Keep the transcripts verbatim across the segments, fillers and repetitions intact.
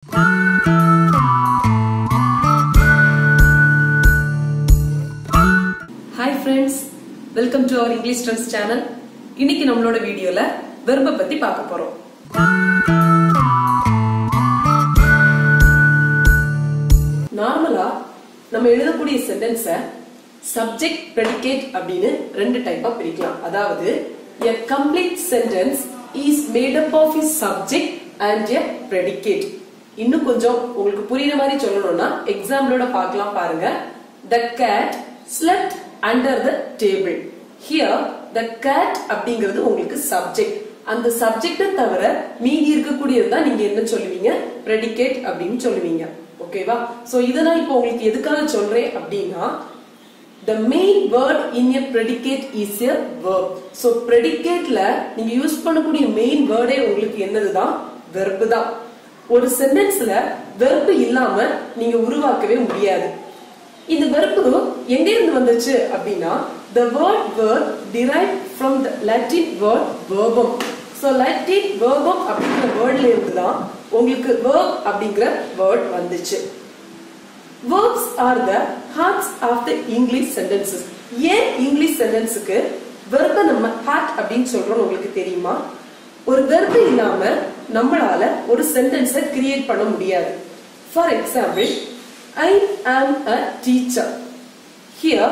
Hi friends, welcome to our English Trends channel. இன்னைக்கு நம்மளோட வீடியோல verb பத்தி பார்க்க போறோம். நார்மலா நம்ம எழுதக்கூடிய சென்டென்ஸ subject predicate அப்படினு ரெண்டு டைப்பா பிரிக்கலாம். அதாவது a complete sentence is made up of a subject and a predicate. இன்னும் கொஞ்சம் உங்களுக்கு புரியுற மாதிரி சொல்லணும்னா எக்ஸாம்பிளோட பார்க்கலாம் பாருங்க. The cat slept under the table. Here the cat அப்படிங்கிறது உங்களுக்கு subject. அந்த subject தவிர மீதி இருக்கக்கூடியது தான் நீங்க என்ன சொல்லுவீங்க? predicate அப்படினு சொல்லுவீங்க. ஓகேவா? சோ இத நான் இப்போ உங்களுக்கு எதுக்காக சொல்றேன் அப்படினா the main word in a predicate is a verb. So predicateல நீங்க யூஸ் பண்ணக்கூடிய main wordே உங்களுக்கு என்னதுதான்? verb தான். ஒரு சென்டென்ஸ்ல verb இல்லாம நீங்க உருவாக்கவே முடியாது. இந்த verb எங்க இருந்து வந்துச்சு அப்படினா the word verb derived from the Latin word verbum. So Latin verbum அப்படிங்கற வேர்ட்ல இருந்து தான் உங்களுக்கு verb அப்படிங்கற வேர்ட் வந்துச்சு. Verbs are the hearts of the English sentences. ஏன் இங்கிலீஷ் சென்டென்ஸ்க்கு verb நம்ம heart அப்படினு சொல்றோம் உங்களுக்கு தெரியுமா? ஒரு verb இல்லாம நம்மளால ஒரு சென்டென்ஸை கிரியேட் பண்ண முடியாது. For example, I am a teacher. Here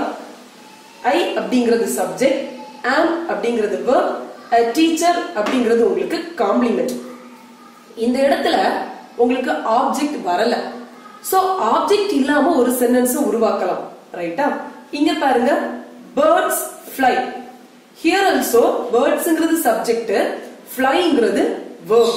I அப்படிங்கிறது subject, am அப்படிங்கிறது verb, a teacher அப்படிங்கிறது உங்களுக்கு complement. இந்த இடத்துல உங்களுக்கு ஆப்ஜெக்ட் வரல. சோ ஆப்ஜெக்ட் இல்லாம ஒரு சென்டென்ஸ் உருவாக்கலாம். ரைட்டா? இங்க பாருங்க birds fly. Here also birdsங்கிறது சப்ஜெக்ட், flyங்கிறது verb.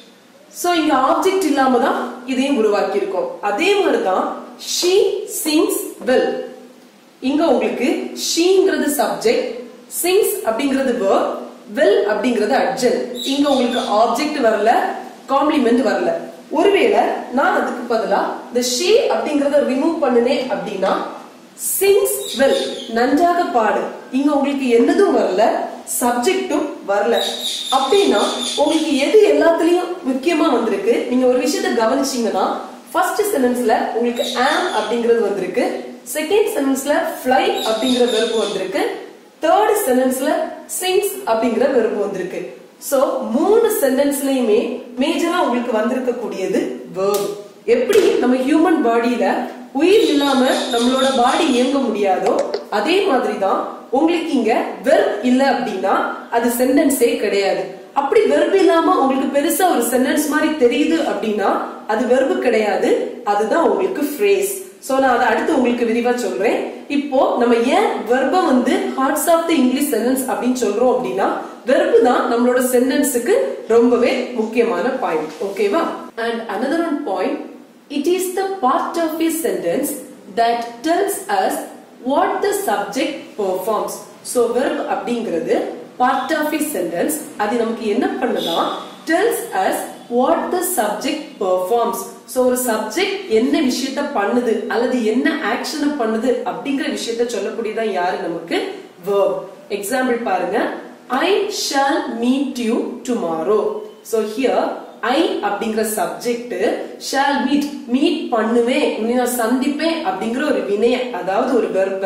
சோ இங்க ஆப்ஜெக்ட் இல்லாம தான் இதையும் உருவாக்கி இருக்கோம். அதே மாதிரி தான் she sings well. இங்க உங்களுக்கு sheங்கிறது சப்ஜெக்ட், sings அப்படிங்கிறது verb, well அப்படிங்கிறது adjective. இங்க உங்களுக்கு ஆப்ஜெக்ட் வரல, காம்ப்ளிமெண்ட் வரல. ஒருவேளை நான் அதுக்கு பதிலா the she அப்படிங்கறத ரிமூவ் பண்ணுனே அப்படினா sings well, நன்றாக பாடு. இங்க உங்களுக்கு என்னதும் வரல, சப்ஜெக்ட்டும் வரல. அப்படினா உங்களுக்கு எது எல்லாத்துலயும் முக்கியமா வந்திருக்கு? நீங்க ஒரு விஷயத்தை கவனிச்சீங்கன்னா ஃபர்ஸ்ட் சென்டென்ஸ்ல உங்களுக்கு am அப்படிங்கிறது வந்திருக்கு, செகண்ட் சென்டென்ஸ்ல fly அப்படிங்கற verb வந்திருக்கு, தேர்ட் சென்டென்ஸ்ல sings அப்படிங்கற verb வந்திருக்கு. சோ மூணு சென்டென்ஸ்லயுமே மேஜரா உங்களுக்கு வந்திருக்க கூடியது verb. எப்படி நம்ம ஹியூமன் பாடியில உயிர் இல்லாம நம்மளோட பாடி இயங்க முடியாதோ அதே மாதிரி தான் உங்களுக்கு இங்க verb இல்ல அப்படினா அது சென்டென்ஸே கிடையாது. அப்படி verb இல்லாம உங்களுக்கு பெருசா ஒரு சென்டென்ஸ் மாதிரி தெரியுது அப்படினா அது verb கிடையாது, அதுதான் உங்களுக்கு phrase. சோ நான் அத அடுத்து உங்களுக்கு விரிவா சொல்றேன். இப்போ நம்ம ஏன் verb வந்து hearts of the English sentence அப்படினு சொல்றோம் அப்படினா verb தான் நம்மளோட சென்டென்ஸ்க்கு ரொம்பவே முக்கியமான பாயிண்ட். ஓகேவா? And another one point, it is the part of a sentence that tells us what the subject performs. So verb அப்படிங்கிறது part of a sentence, அது நமக்கு என்ன பண்ணுதா? tells us what the subject performs. So ஒரு subject என்ன விஷயத்தை பண்ணுது அல்லது என்ன ஆக்ஷனை பண்ணுது அப்படிங்கிற விஷயத்தை சொல்லக்கூடியதான் யாரு நமக்கு? verb. எக்ஸாம்பிள் பாருங்க, I shall meet you tomorrow. So here I அப்படிங்கிற சப்ஜெக்ட், shall meet, meet பண்ணுவேன், நான் சந்திப்பேன் அப்படிங்கிற ஒரு வினைய, அதாவது ஒரு verb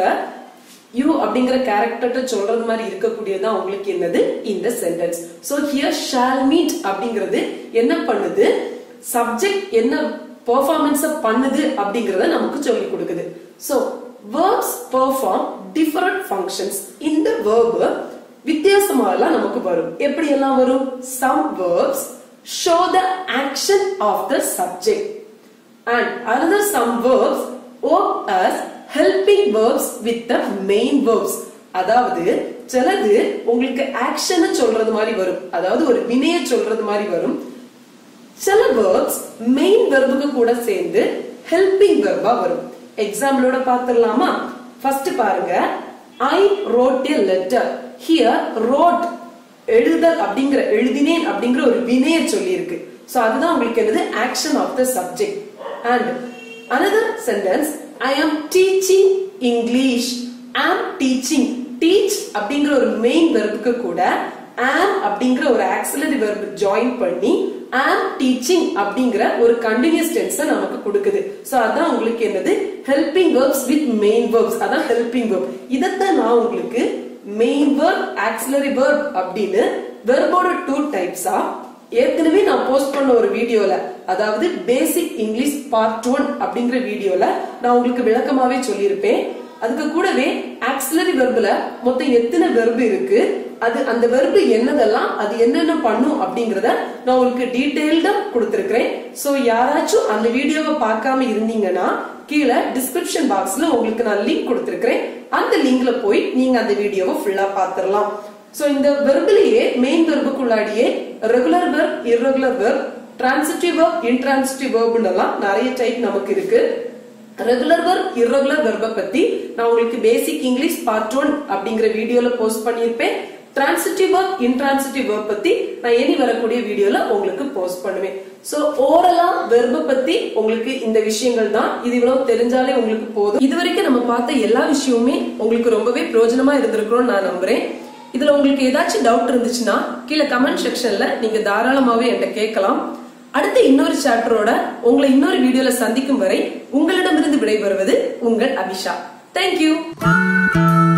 you அப்படிங்கிற கேரக்டர்ட்ட சொல்றது மாதிரி இருக்கக்கூடியதான் உங்களுக்கு என்னது இந்த sentence. So here shall meet அப்படிங்கிறது என்ன பண்ணுது? சப்ஜெக்ட் என்ன பெர்ஃபார்மன்ஸ் பண்ணுது அப்படிங்கறத நமக்கு சொல்லி கொடுக்குது. So verbs perform different functions. இந்த verb வித்தியாசமா எல்லாம் நமக்கு வரும். எப்படி எல்லாம் வரும்? Some verbs show the action of the subject and another some verbs work as helping verbs with the main verbs. அதாவது சிலது உங்களுக்கு ஆக்ஷனை சொல்றது மாதிரி வரும், அதாவது ஒரு வினையை சொல்றது மாதிரி வரும். சில verbs main verbுக்கு கூட சேர்ந்து helping verbா வரும். எக்ஸாம்பிளோட பாத்துடலாமா? ஃபர்ஸ்ட் பாருங்க, I wrote a letter. Here wrote எழுதல் அப்படிங்கிற, எழுதினேன் அப்படிங்கிற ஒரு வினையை சொல்லி இருக்கு. சோ அதுதான் உங்களுக்கு என்னது? action of the subject. And another sentence, I am teaching English. am teaching, teach அப்படிங்கிற ஒரு மெயின் வெர்புக்கு கூட am அப்படிங்கிற ஒரு ஆக்ஸிலரி வெர்ப் ஜாயின் பண்ணி am teaching அப்படிங்கிற ஒரு continuous tense நமக்கு கொடுக்குது. சோ அதான் உங்களுக்கு என்னது helping verbs with main verbs. அதான் helping verb. இதத்தான் நான் உங்களுக்கு main verb, auxiliary verb அப்படின்னு வெர்போட two டைப்ஸா ஏற்கனவே நான் போஸ்ட் பண்ண ஒரு வீடியோல, அதாவது பேசிக் இங்கிலீஷ் பார்ட் ஒன் அப்படிங்கிற வீடியோல நான் உங்களுக்கு விளக்கமாவே சொல்லியிருப்பேன். அதுக்கு கூடவே ஆக்சிலரி வெர்ப்ல மொத்தம் எத்தனை வெர்பு இருக்கு, அது அந்த வெர்பு என்னதெல்லாம், அது என்னென்ன பண்ணும் அப்படிங்கறத நான் உங்களுக்கு டீடைல்டா கொடுத்திருக்கிறேன். சோ யாராச்சும் அந்த வீடியோவை பார்க்காம இருந்தீங்கன்னா கீழே டிஸ்கிரிப்ஷன் பாக்ஸ்ல உங்களுக்கு நான் லிங்க் கொடுத்திருக்கிறேன். அந்த லிங்க்ல போய் நீங்க அந்த வீடியோவை ஃபுல்லா பாத்துடலாம். சோ இந்த வெர்பிலேயே மெயின் வெர்புக்குள்ளாடியே regular verb, irregular verb, transitive verb, intransitive வெர்ப்னு எல்லாம் நிறைய டைப் நமக்கு இருக்கு. ரெகுலர் வெர்ப், இர்ரெகுலர் வெர்பை பத்தி நான் உங்களுக்கு பேசிக் இங்கிலீஷ் பார்ட் ஒன் அப்படிங்கிற வீடியோல போஸ்ட் பண்ணிருப்பேன். டிரான்சிட்டிவ் வெர்ப், இன்ட்ரான்சிட்டிவ் வெர்ப் பத்தி நான் இனி வரக்கூடிய வீடியோல உங்களுக்கு போஸ்ட் பண்ணுவேன். சோ ஓரலா வெர்பை பத்தி உங்களுக்கு இந்த விஷயங்கள் தான், இது இவ்வளவு தெரிஞ்சாலே உங்களுக்கு போதும். இதுவரைக்கும் நம்ம பார்த்த எல்லா விஷயமுமே உங்களுக்கு ரொம்பவே பிரயோஜனமா இருந்திருக்கிறோம் நான் நம்புறேன். இதுல உங்களுக்கு ஏதாச்சும் டவுட் இருந்துச்சுன்னா கீழே கமெண்ட் செக்ஷன்ல நீங்க தாராளமாவே என்கிட்ட கேட்கலாம். அடுத்த இன்னொரு சாப்டரோட உங்களை இன்னொரு வீடியோல சந்திக்கும் வரை உங்களிடமிருந்து விடைபெறுவது உங்கள் அபிஷா. தேங்க்யூ.